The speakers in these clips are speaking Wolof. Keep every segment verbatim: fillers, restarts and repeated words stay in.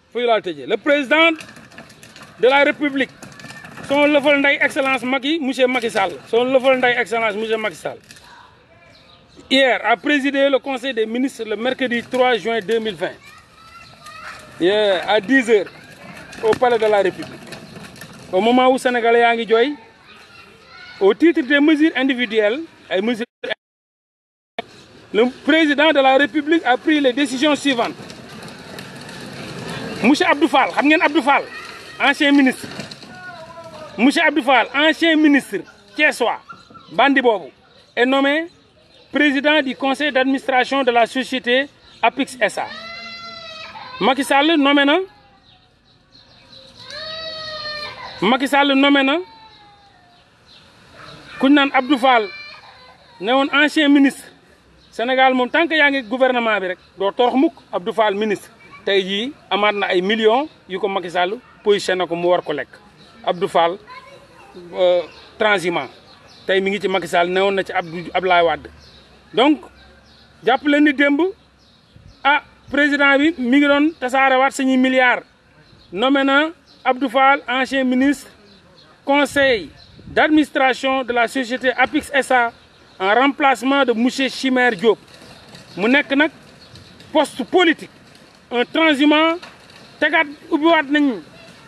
le président de la République, son level d'excellence excellence Macky, monsieur Macky Sall, son level d'excellence excellence monsieur Macky Sall, hier a présidé le Conseil des ministres le mercredi trois juin deux mille vingt, yeah, à dix heures, au Palais de la République. Au moment où les Sénégalais ont joy, au titre des mesures individuelles, et mesures, le président de la République a pris les décisions suivantes. Monsieur Abdou Fall, vous savez Abdou Fall, ancien ministre. Monsieur Abdou Fall, ancien ministre, Thiessois, Bandi Bobo, est nommé président du conseil d'administration de la société Apix S A. Macky Sall nommé na Macky Sall nommé na kuñ naan Abdou Fall ne woon ancien ministre Sénégal moom tant que yaa ngi gouvernement bi rek doo torox mukk. Abdou Fall ministre tey jii amaat na ay millions yu ko Macky Sall positionné ko mu war ko lekk. Abdou Fall transhumant tey mi ngi ci Macky Sall ne woon na ci Abdou Abdoulaye Wade. Donc jàpp leen ni démb ah président bi mi ngi doon tasaarewaat suñuy milliards nommé na Abdou Fall ancien ministre conseil d'administration de la société Apix S A en remplacement de monsieur Chimère Diop mu nekk nag poste politique un transhumant tegaat ubbiwaat nañ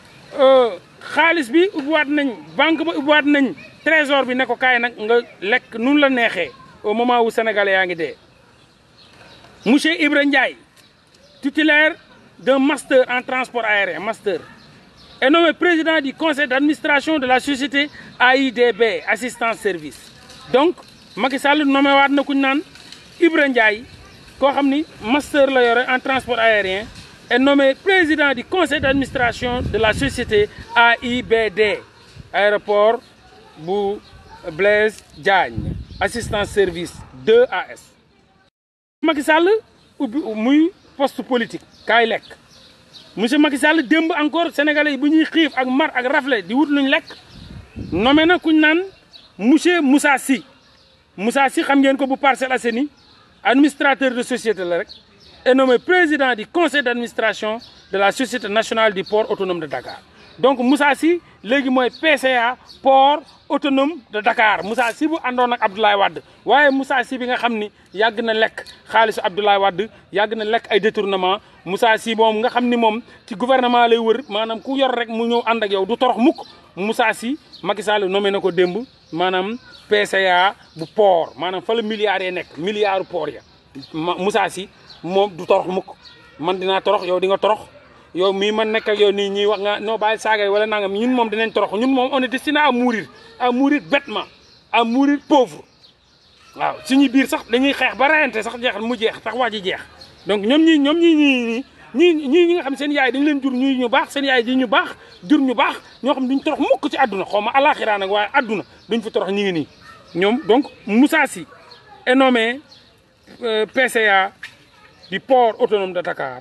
xaalis bi ubbiwaat nañ banque ba ubbiwaat nañ trésor bi ne ko kaay nag nga lekk nun la neexee au moment où sénégalais yaa ngi dee. Monsieur Ibra Ndiaye titulaire d'un master en transport aérien master est nommé président du conseil d'administration de la société A I D B assistance service. Donc Macky Sall nommé waat na ku ñu naan Ibra Ndiaye koo xam ni master la yore en transport aérien est nommé président du conseil d'administration de la société A I B D aéroport bu Blaise Diagne assistance service deux A S. Macky Sall ubbi muy poste politique kaay lekk monsieur Macky Sall démb encore sénégalais yi bu ñuy xiif ak mar ak rafle di wut luñ lekk nommé na kuñ naan monsieur Moussa Sy. Moussa Sy xam ngeen ko bu Parcelles Assainies administrateur de société la rek est nommé président du conseil d'administration de la société nationale du port autonome de Dakar. Donc Moussa Sy léegi mooy P C A port autonome de Dakar Moussa Sy bu àndoon ak Abdoulaye Wade waaye Moussa Sy bi nga xam ni yàgg na lekk xaalisu Abdoulaye Wade yàgg na lekk ay détournement Moussa Sy moom nga xam ni moom ci gouvernement lay wër maanaam ku yor rek mu ñëw ànd ak yow du torox mukk. Moussa Sy Macky Sall nommé na ko démb maanaam P C A bu port maanaam fa la milliards yi nekk milliards port ya Moussa Sy moom du torox mukk man dinaa torox yow di nga torox. yow mii man nekk ak yow nii ñuy wax nga noo bàyyi saaga wala nangam ñun moom dinañ torox ñun moom on est destiné à mourir à mourir bêtement à mourir pauvre waaw suñu biir sax dañuy xeex ba rayante sax jeexal mu jeex tax wax ji jeex. donc ñoom ñii ñoom ñii ñii ñii ñii ñi nga xam seen yaay dañ leen jur ñuy ñu baax seen yaay di ñu baax jur ñu baax ñoo xam duñ torox mukk ci àdduna xaw ma alaxira nag waaye àdduna duñ fi torox ñi ngi nii ñoom. Donc Moussa Sy est nommé P C A du port autonome de Dakar.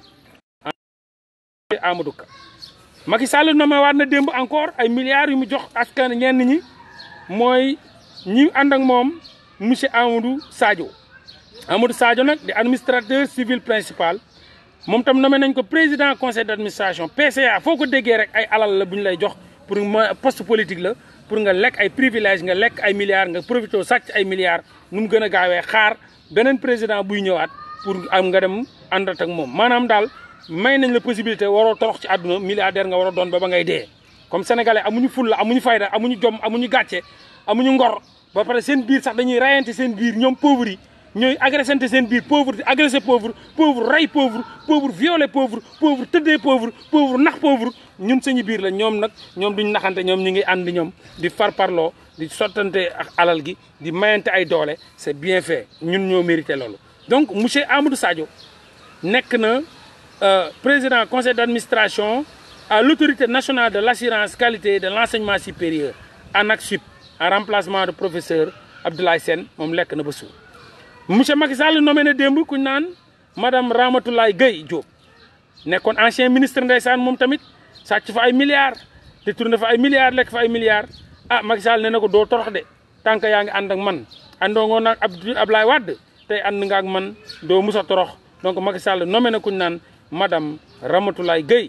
Amadou Ka Macky Sall nommé waat na démb encore ay milliards yu mu jox askan ñenn ñi mooy ñi ànd ak moom monsieur Amadou Sadio Amadou Sadio nag di administrateur civil principal moom tam nommé nañ ko président conseil d'administration P C A foo ko déggee rek ay alal la bu ñu lay jox pour poste politique la pour nga lekk ay privilèges nga lekk ay milliards nga profité sàcc ay milliards nu mu gën a gaawee xaar beneen président buy ñëwaat pour am nga dem àndat ak moom maanaam daal. may nañ la possibilité waroo torox ci àdduna milliardaire nga war a doon ba ba ngay dee comme sénégalais amuñu fulla amuñu fayda amuñu jom amuñu gàcce amuñu ngor ba pare seen biir sax dañuy rayante seen biir ñoom pauvres yi ñooy agressante seen biir pauvre di agressé pauvre pauvre ray pauvre pauvre violé pauvre pauvre tëddee pauvre pauvre nax pauvre ñun suñu biir la ñoom nag ñoom duñ naxante ñoom ñu ngi ànd ñoom di farparloo di sottante ak alal gi di mayante ay doole c'est bien fait ñun ñoo mérité loolu. Donc monsieur Amadou Sadio nekk na Euh, président conseil d'administration à l'autorité nationale de l'assurance qualité de l'enseignement supérieur ANAQ-Sup en remplacement de professeur Abdoulaye Sène moom lekk na ba suur. Monsieur Macky Sall nommé na démb ku ñu naan madame Ramatoulaye Gueye Diop nekkoon ancien ministre ndeysaan moom tamit sàcc fa ay milliards détourné fa ay milliards lekk fa ay milliards ah Macky Sall nee na ko doo torox de tant que yaa ngi ànd ak man àndoo ngoon ak Abdoulaye Wade tey ànd nga ak man doo musa torox. Donc Macky Sall nommé na ku ñu naan madame Ramatoulaye Gueye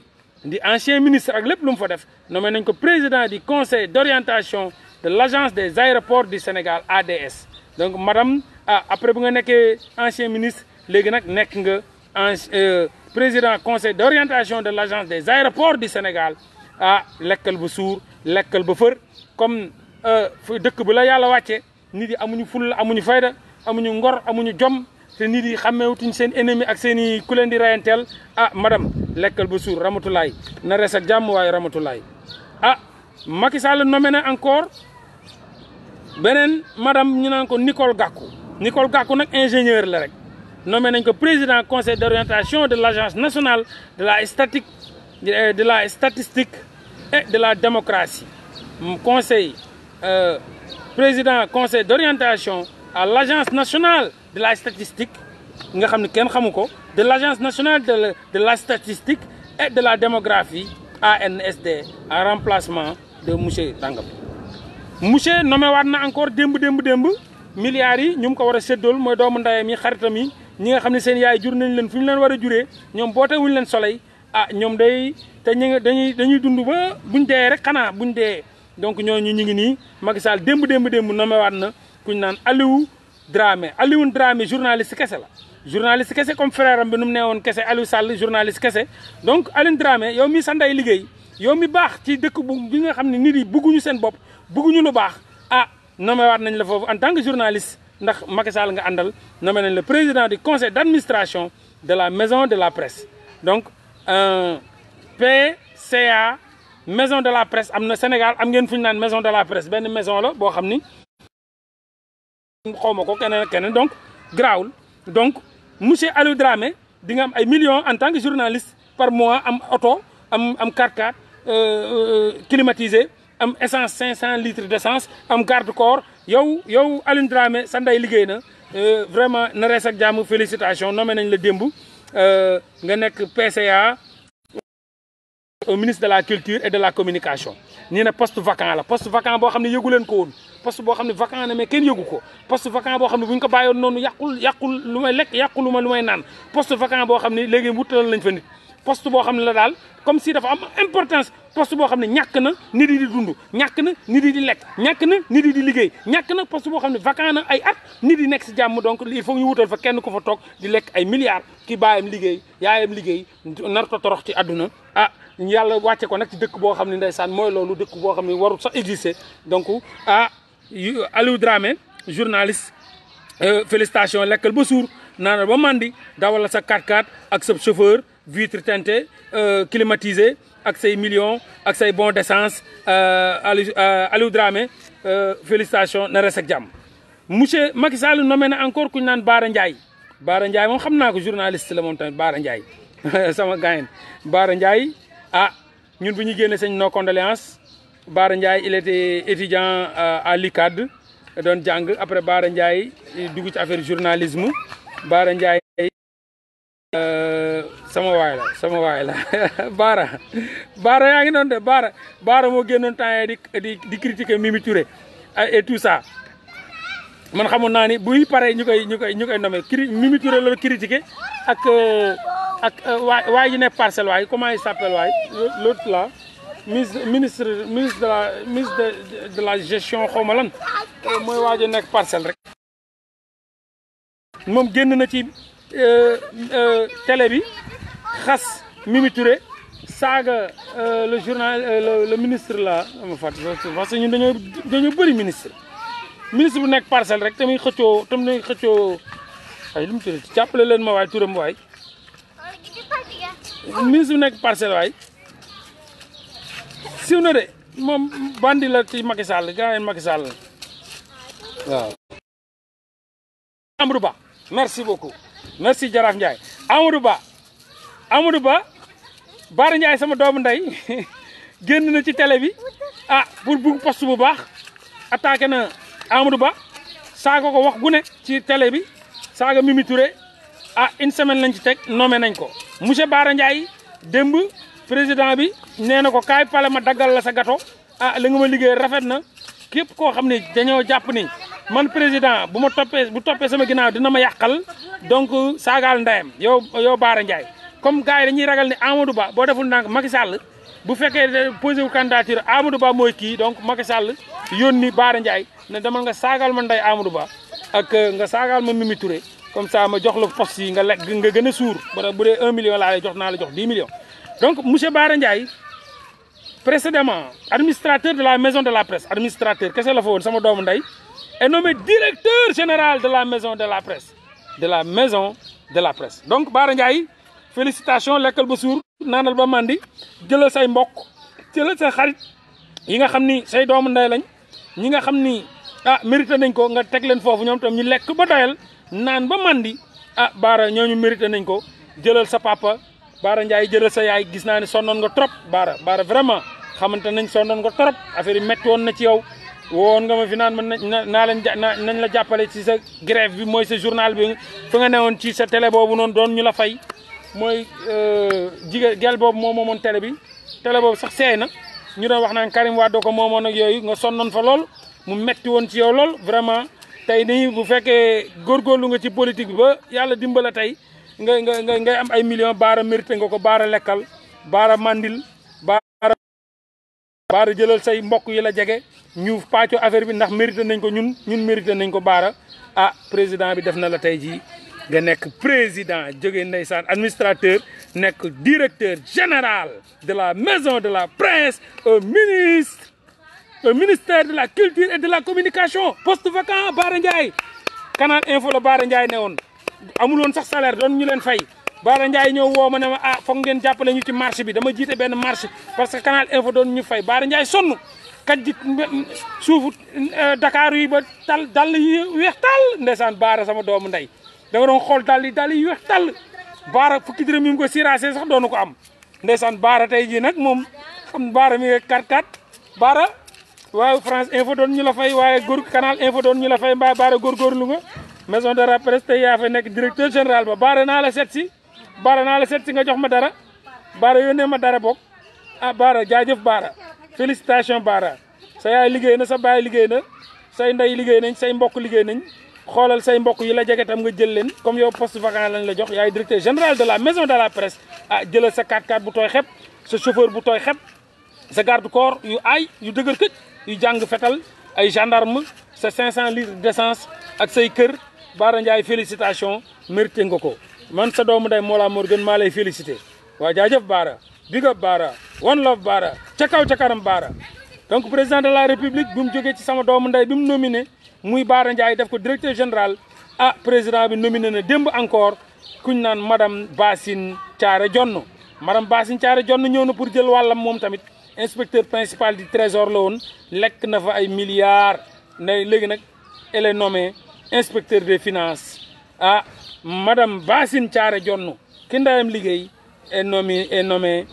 di ancien ministre ak lépp lu mu fa def nommé nañ ko président du conseil d'orientation de l'agence des aéroports du Sénégal A D S donc madame ah après bu nga nekkee ancien ministre léegi nag nekk nga en président conseil d'orientation de l'agence des aéroports du Sénégal ah lekkal ba suur lekkal ba fër comme dëkk bi la yàlla wàcce nit yi amuñu fulla amuñu fayda amuñu ngor amuñu jom te nit yi xàmmeewutuñ seen ennemi ak seen i ku leen di rayanteel ah madame lekkal ba suur Ramatulaay na res ak jàmm waaye Ramatulaay ah Macky Sall nommé na encore beneen madame ñu naan ko Nicole Gakou Nicole Gakou nag ingénieur la rek nommé nañ ko président conseil d'orientation de l'agence nationale de la statique de la statistique et de la démocratie conseil euh, président conseil d'orientation à l'agence nationale de la statistique nga xam ne kenn xamu ko de l'agence nationale de, de la statistique et de la démographie A N S D en remplacement de monsieur Dangam monsieur nommé waat na encore démb démb démb milliards yi ñu ngi ko war a séddool mooy doomu ndayam yi xaritam yi ñi nga xam ne seen yaay jur nañ leen fu ñu leen war a juree ñoom boote wuñu leen soleil ah ñoom day te ñu dañuy dañuy dund ba buñ dee rek xanaa buñ dee donc ñooñu ñu ngi nii Macky Sall démb démb démb nommé waat na kuñ naan Aliou Dramé Aliou Dramé journaliste kese la journaliste kese comme frère am bi nu mu nee woon kese Aliou Sall journaliste kese donc Aliou Dramé yow mi sa ndey liggéey yow mi baax ci dëkk bu bi nga xam ne nit yi bëgguñu seen bopp bëgguñu lu baax ah nommé waat nañ la foofu en tant que journaliste ndax Macky Sall nga àndal nommé nañ le président du conseil d'administration de la maison de la presse donc euh, P C A maison de la presse am na Sénégal am ngeen fu ñu naan maison de la presse benn maison la boo xam ni xaw ma ko keneen keneen donc grawul donc monsieur Aliou Dramé di nga am ay millions en tant que journaliste par mois am auto am am quatre-quatre climatisé am essence cinq cents litres d'essence am garde corps yow yow Aliou Dramé sa ndey liggéey na vraiment na rees ak jàmm félicitations nommé nañ la démb nga nekk P C A au ministre de la culture et de la communication nii na poste vacant la poste vacant boo xam ne yëgu leen ko woon poste boo xam ne vacant na mais kenn yëgu ko poste vacant boo xam ne bu ñu ko bàyyoon noonu yàqul yàqul lu may lekk yàqul lu ma lu may naan poste vacant boo xam ne léegi wutalal nañ fa nit poste boo xam ne la daal comme si dafa am importance poste boo xam ne ñàkk na nit yi di dund ñàkk na nit yi di lekk ñàkk na nit yi di liggéey ñàkk na poste boo xam ne vacant na ay at nit yi nekk si jàmm donc il faut ñu wutal fa kenn ko fa toog di lekk ay milliards ki baayam liggéey yaayam liggéey nar ko torox ci àdduna ah yàlla wàcce ko nag ci dëkk boo xam ne ndeysaan mooy loolu dëkk boo xam ne warul sax exister donc ah Aliou Dramé journaliste félicitations lekkal ba suur naanal ba mandi dawal sa quatre-quatre ak sa chauffeur vitre teintée climatisé ak say millions ak say bons d'essence Aliou Aliou Dramé félicitations na res ak jàmm monsieur Macky Sall nommé na encore ku ñu naan Bara Ndiaye Bara Ndiaye moom xam naa ko journaliste la moom tamit Bara Ndiaye sama gaayen Bara Ndiaye ah ñun bu ñu génne seen nos condoléances Bara Ndiaye il était étudiant à l'U C A D doon jàng après Bara Ndiaye dugg ci affaire journalisme Bara Ndiaye sama waay la sama waay la Bara Bara yaa ngi doon de Bara Bara moo génnoon temps di di di critiquer Mimi Touré et tout ça man xamoon naa ni buy pare ñu koy ñu koy ñu koy nommé cri Mimi Touré la critiquer ak ak waay waay ji nekk parcelle waay comment il s'appelle waay l'autre là ministre ministre ministre de la ministre de de la gestion xaw ma lan mooy waay ji nekk parcelle rek moom génn na ci télé bi xas Mimi Touré saaga le journal le ministre là ma fàtt parce que ñun dañoo dañoo bëri ministre ministre bu nekk parcelle rek tamit xëccoo tamit xëccoo ay lu mu tudd jàppale leen ma waay turam waay ministre bu nekk parcelle waay siw na de moom bandi la ci Macky Sall gaa yeen Macky Sall waaw Amadou Ba merci beaucoup merci Jaraaf Ndiaye Amadou Ba Amadou Ba Bara Ndiaye sama doomu ndey génn na ci télé bi ah pour bugg poste bu baax attaqué na Amadou Ba saaga ko wax gu ne ci télé bi saaga Mimi Touré ah une semaine lañ ci teg nommé nañ ko monsieur Bara Ndiaye démb président bi nee na ko kaay pale ma daggal la sa gato ah li nga ma liggéey rafet na képp koo xam ne dañoo jàpp ni man président bu ma toppee bu toppee sama ginnaaw dina ma yàqal donc saagaal ndeyam yow yow Bara Ndiaye comme gars yi dañuy ragal ne Amadou Ba boo deful ndànk Macky Sall bu fekkee posé wu candidature Amadou Ba mooy kii donc Macky Sall yónni Bara Ndiaye ne demal nga saagaal ma ndey Amadou Ba ak nga saagaal ma Mimi Touré comme ça ma jox la poste yi nga lekk nga gën a suur ba bu dee un million laa lay jox naa la jox dix millions. donc monsieur Bara Ndiaye précédemment administrateur de la maison de la presse administrateur kese la fa woon sama doomu ndey est nommé directeur général de la maison de la presse de la maison de la presse. donc Bara Ndiaye félicitations lekkal ba suur naanal ba mandi jëlal say mbokk jëlal say xarit yi nga xam ni say doomu ndey lañ ñi nga xam ni ah mérité nañ ko nga teg leen foofu ñoom tam ñu lekk ba doyal naan ba mandi ah Bara ñooñu mérité nañ ko jëlal sa papa Bara Ndiaye jëlal sa yaay gis naa ne sonnoon nga trop Bara Bara vraiment xamante nañ sonnoon nga trop affaire yi métti woon na ci yow woon nga ma fi naan man naa leen nañ la jàppale ci sa grève bi mooy sa journal bi fa nga newoon ci sa télé boobu noonu doon ñu la fay mooy jigéen gel boobu moo moomoon télé bi télé boobu sax seey na ñu doon wax naan Karim Wade ko moomoon ak yooyu nga sonnoon fa lool mu metti woon ci yow lool vraiment tey nii bu fekkee góorgóorlu nga ci politique bi ba yàlla dimbala tey nga nga nga ngay am ay millions Bara mérité nga ko Bara lekkal Bara mandil Bara Bara jëlal say mbokk yi la jege ñu pàccoo affaire bi ndax mérité nañ ko ñun ñun mérité nañ ko Bara ah président bi def na la tey jii nga nekk président jóge ndeysaan administrateur nekk directeur général de la maison de la presse au ministre au ministère de la culture et de la communication poste vacant Bara Ndiaye Canal Info la Bara Ndiaye ne woon amul woon sax salaire doon ñu leen fay Bara Ndiaye ñëw woo ma ne ma ah foog ngeen jàppale ñu ci marché bi dama jiite benn marché parce que Canal Info doon ñu fay Bara Ndiaye sonn kat ji suufu Dakar yi ba tal dal yi weex tàll ndeysaan Bara sama doomu ndey da nga doon xool dal yi dal yi weex tàll Bara fukki dërëm yi mu ko siracé sax doonu ko am ndeysaan Bara tey jii nag moom xam Bara mi nga kat kat Bara waaye France Info doon ñu la fay waaye góor Canal Info doon ñu la fay mbaa Bara góorgóorlu nga maison de la presse tey yaa fa nekk directeur général ba Bara naa la seet si Bara naa la seet si nga jox ma dara Bara yónnee ma dara bokk ah Bara jaajëf Bara félicitation Bara sa yaay liggéey na sa baay liggéey na say ndey liggéey nañ say mbokk liggéey nañ xoolal say mbokk yi la jege tam nga jël leen comme yow poste vacant lañ la jox yaay directeur général de la maison de la presse ah jëlal sa quatre quatre bu tooy xep sa chauffeur bu tooy xep sa garde corps yu aay yu dëgër këj yu jàng fetal ay gendarme sa cinq cent litres d'essence ak say kër Bara Ndiaye félicitation mérité nga ko man sa doomu day Mollah Morgun maa lay félicité waa jaajëf Bara big up Bara one love Bara ca kaw ca kanam Bara donc président de la république bi mu jógee ci sama doomu nday bi mu nominé muy Bara Ndiaye def ko directeur général ah président bi nominé na démb encore kuñ naan madame Bassine Thiaré Dione madame Bassine Thiaré Dione ñëw na pour jël wàllam moom tamit inspecteur principal du trésor la woon lekk na fa ay milliards ne léegi nag elle est nommée inspecteur des finances ah madame Bassine Thiaré Dione ki ndayam liggéey est nommée est nommée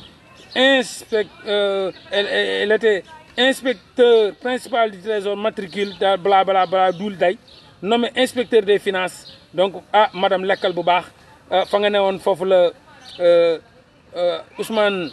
inspect euh, elle, elle était inspecteur principal du trésor matricule da bla bla bla dul day nommé inspecteur des finances donc ah madame lekkal bu baax fa nga ne woon foofu la Ousmane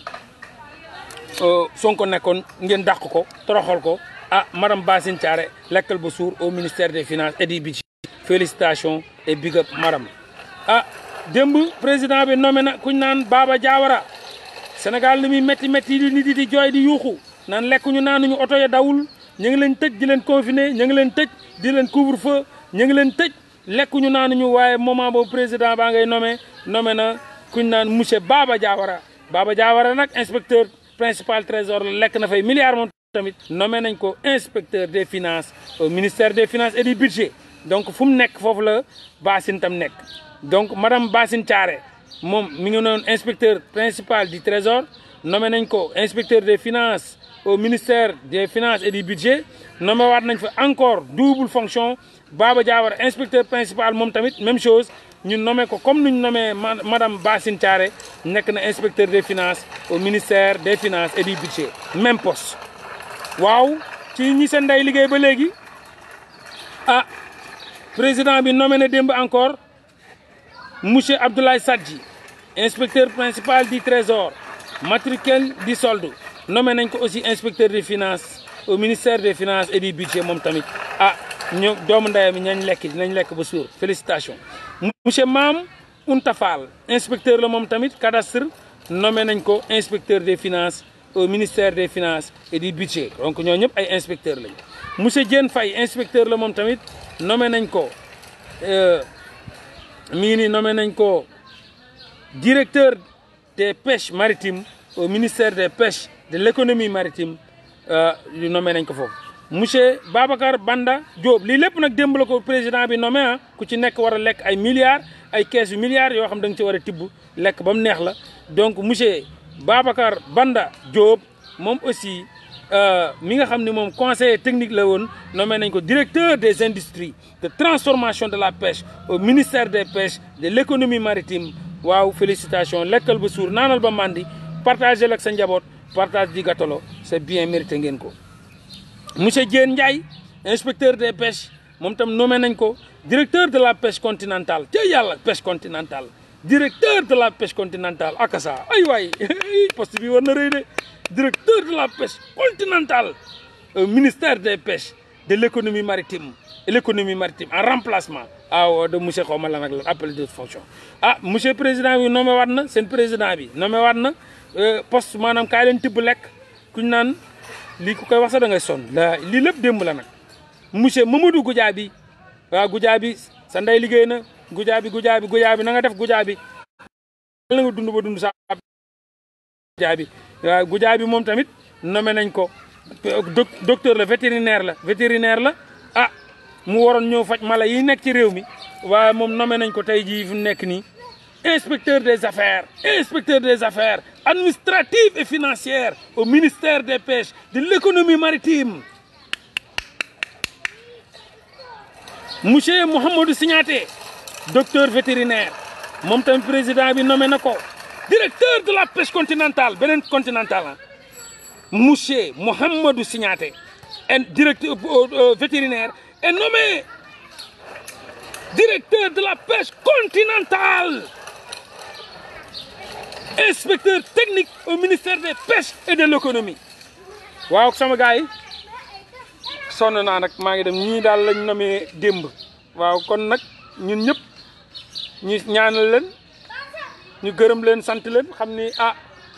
Sonko nekkoon ngeen dàq ko toroxal ko ah madame Bassine Thiaré lekkal ba suur au ministère des finances et du budget félicitations et big up madame ah démb président bi nommé na kuñ naan Baba Diawara Sénégal li muy métti métti di nit di jooy di yuuxu naan lekkuñu naanuñu oto ya dawul ñu ngi leen tëj di leen confiné ñu ngi leen tëj di leen couvre feu ñu ngi leen tëj lekkuñu naanuñu waaye moment boobu président baa ngay nommé nommé na kuñ naan monsieur Baba Diawara Baba Diawara nag inspecteur principal trésor la lekk na fay milliards moom tamit nommé nañ ko inspecteur des finances au ministère des finances et du budget donc fu mu nekk foofu la Bassine tam nekk donc madame Bassine Thiaré moom mi ngi noon inspecteur principal du trésor nommé nañ ko inspecteur des finances au ministère des finances et du budget nommé waat nañ fa encore double fonction Baba Diawara inspecteur principal moom tamit même chose ñu nommé ko comme nuñ nommé madame Bassine Thiaré nekk na inspecteur des finances au ministère des finances et du budget même poste waaw ci ñi seen nday liggéey ba léegi ah président bi nommé na démb encore monsieur Abdoulaye Sadji inspecteur principal du trésor matricule du solde nommé nañ ko aussi inspecteur des finances au ministère des finances et du budget moom tamit ah ñu doomu ndeyam ñañ lekk dinañ lekk ba suur félicitations monsieur Mame Ounta Fall inspecteur la moom tamit cadastre nommé nañ ko inspecteur des finances au ministère des finances et du budget donc ñoo ñëpp ay inspecteur lañ monsieur Diène Faye inspecteur la moom tamit nommé nañ ko mii ni nommé nañ ko directeur des pêches maritimes au ministère des pêches de l'économie maritime yu nommé nañ ko foofu monsieur Babacar Banda Diop lii lépp nag démb la ko président bi nommé ah ku ci nekk war a lekk ay milliards ay kees yu milliards yoo xam da nga ci war a tibb lekk ba mu neex la donc monsieur Babacar Banda Diop moom aussi mi nga xam ne moom conseiller technique la woon nommé nañ ko directeur des industries de transformation de la pêche au ministère des pêches de l'économie maritime waaw félicitations lekkal ba suur naanal ba mandi partagé ak sa njaboot partage di gatolo c'est bien mérité ngeen ko monsieur Diène Ndiaye inspecteur des pêches moom tam nommé nañ ko directeur de la pêche continentale ca yàlla pêche continentale directeur de la pêche continentale akasa ay waay poste bi war na rëy de directeur de la pêche continentale au ministère des pêches de l'économie maritime et l'économie maritime en remplacement ah de monsieur xawma la nag la appel de fonction ah monsieur président bi nommé waat na seen président bi nommé waat na poste maanaam kaay leen tibb lekk kuñ naan lii ku koy wax sax da ngay sonn la lii lépp démb la nag monsieur Mamadou Goudiaby waaw Goudiaby sa ndey liggéey na Goudiaby Goudiaby Goudiaby na nga def Goudiaby la nga dund ba dund sa Goudiaby waaw Goudiaby moom tamit nommé nañ ko docteur la vétérinaire la vétérinaire la ah mu waroon ñëw faj mala yi nekk ci réew mi waaye moom nommé nañ ko tey jii fu nekk nii inspecteur des affaires inspecteur des affaires administratives et financières au ministère des pêches de l'économie maritime monsieur Mouhamadou Signaté docteur vétérinaire moom tamit président bi nommé na ko directeur de la pêche continentale beneen continentale ah monsieur Mouhamadou Signaté et directeur vétérinaire est nommé directeur de la pêche continentale inspecteur technique au ministère des pêches et de l'économie waaw sama gars yi sonn naa nag maa ngi dem ñii daal lañ nommé démb waaw kon nag ñun ñëpp ñu ñaanal leen ñu gërëm leen sant leen xam ni ah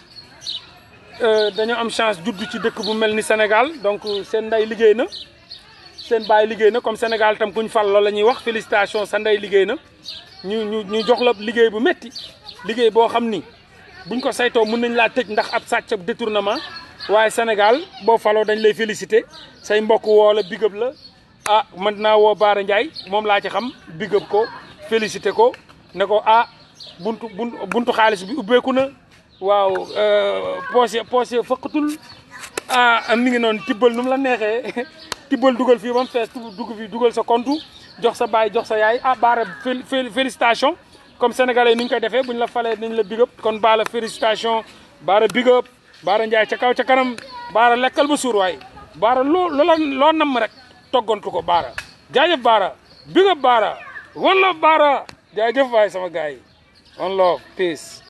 dañoo am chance judd ci dëkk bu mel ni Sénégal donc seen ndey liggéey na seen baay liggéey na comme Sénégal tam kuñ fal loolu la ñuy wax félicitations sa ndey liggéey na ñu ñu ñu jox la liggéey bu metti liggéey boo xam ni buñ ko saytoo mën nañ laa tëj ndax ab sàcc ab détournement waaye Sénégal boo faloo dañ lay féliciter say mbokk woo la bigëb la ah mën naa woo Baara Ndiaye moom laa ci xam bigëb ko féliciter ko ne ko ah buntu buntu buntu xaalis bi ubbeeku na waaw poche poche fëqatul ah mi ngi noonu tibbal nu mu la neexee tibbal dugal fii ba mu fees dugg fii dugal sa compte jox sa baay jox sa yaay ah Baara félicitation comme sénégalais ni ñu koy defee bu ñu la falee nañ la big up kon Baara félicitation Baara big up Baara Ndiaye ca kaw ca kanam Baara lekkal ba suur waay Baara loo loola loo namm rek toggantu ko Baara jaajëf Baara big up Baara one love Baara jaajëf waay sama gars yi one love peace